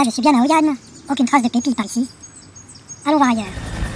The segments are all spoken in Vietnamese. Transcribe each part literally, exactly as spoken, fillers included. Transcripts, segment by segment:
Là, je suis bien à Hôi An. Aucune trace de Pepi par ici. Allons voir ailleurs.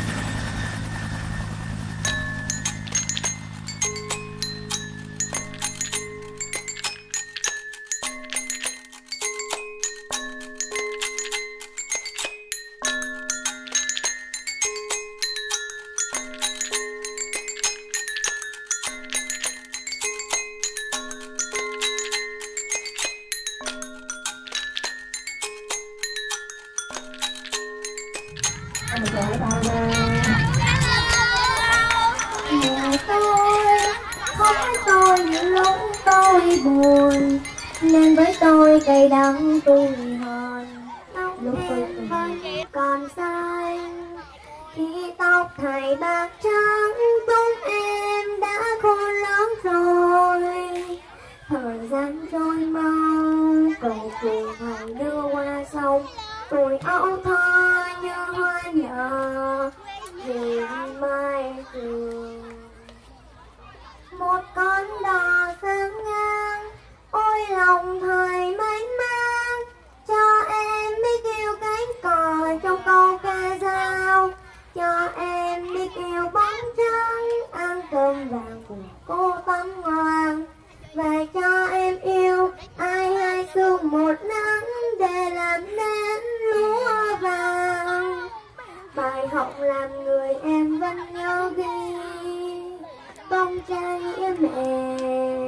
Mẹ tôi không thấy tôi những lúc tôi buồn, nên với tôi cay đắng tôi hờn. Lúc em vẫn còn xanh, khi tóc thầy bạc trắng, bóng em đã khôn lớn rồi. Thời gian trôi mau, cầu phù hằng đưa qua sông. Tuổi ấu thơ như hoa nhở vì mai trường. Một con đò sáng ngang, ôi lòng thời mênh mang, cho em biết kêu cánh cò trong câu ca dao, cho em biết kêu bóng trắng ăn cơm vàng cùng cô tắm hoàng. Và cho em yêu ai hai sương một nắng để làm nên lúa vàng. Bài học làm người em vẫn nhớ ghi, công cha nghĩa mẹ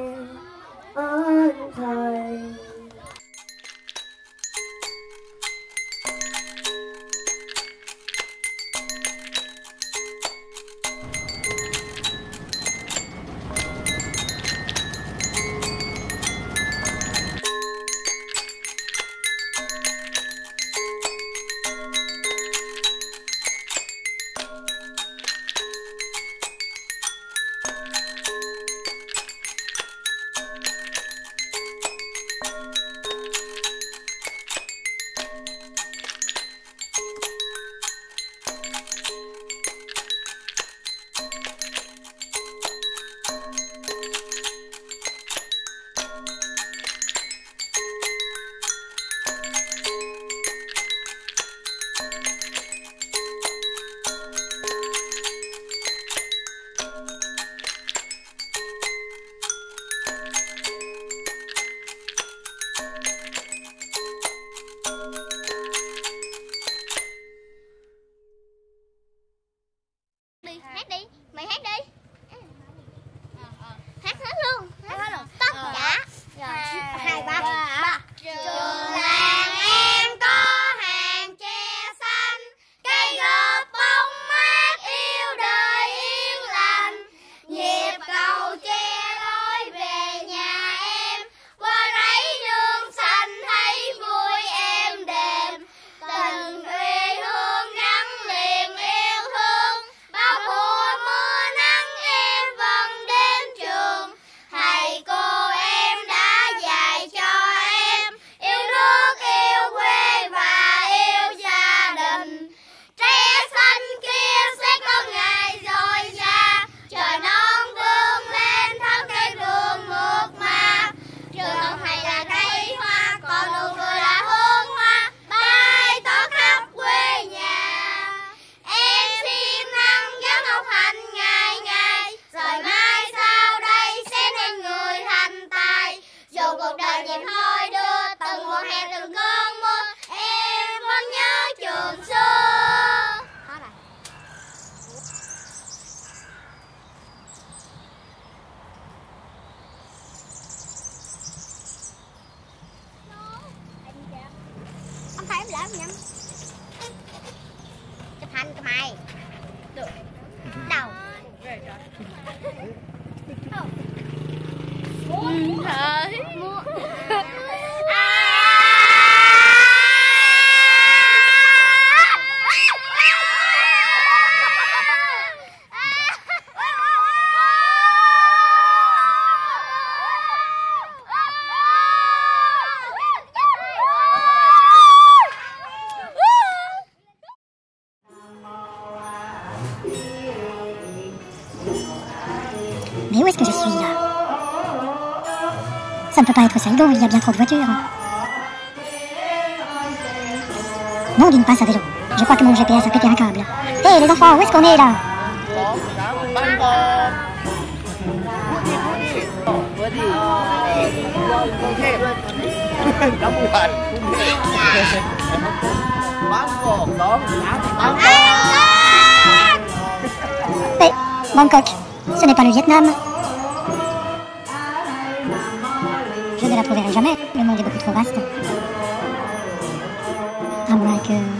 ơn thầy. Hát đi, mày hát đi. Hát hết luôn. Hát hết luôn. Tất cả. Hai ba. Ba. Trường làng em có hàng tre xanh, cây gợp bông mát yêu đời yên lành. Nhịp cầu tre lối về nhà em, qua rẫy nương xanh thấy vui êm đềm. Tình quê hương gắn liền yêu thương, bao mùa mưa nắng em vẫn đến trường. Thầy cô em đã dạy cho em yêu nước yêu quê và yêu gia đình. Tre xanh kia sẽ có ngày rồi già, trời non vươn lên thắm cây vườn mượt mà. Trường học này là cây hoa, còn nụ cười là hương hoa bay tỏa khắp quê nhà. Em xin năng giáo học hành ngày ngày, rồi mai sau đây sẽ nên người thành tài. Dù cuộc đời nhịp hôi đưa, từng mùa hè từng cơn mưa, em vẫn nhớ trường xưa. Hết rồi. Không phải em làm nhầm. Chụp hình cho mày. Được. Đâu? Muốn thôi. Mua. Mais où est-ce que je suis là? Ça ne peut pas être Saïdo, il y a bien trop de voitures. Non, dis pas ça vélo. Je crois que mon G P S a pété un câble. Hé les enfants, où est-ce qu'on est là? Mais, Bangkok, ce n'est pas le Vietnam. Je ne la trouverai jamais, le monde est beaucoup trop vaste. À moins que...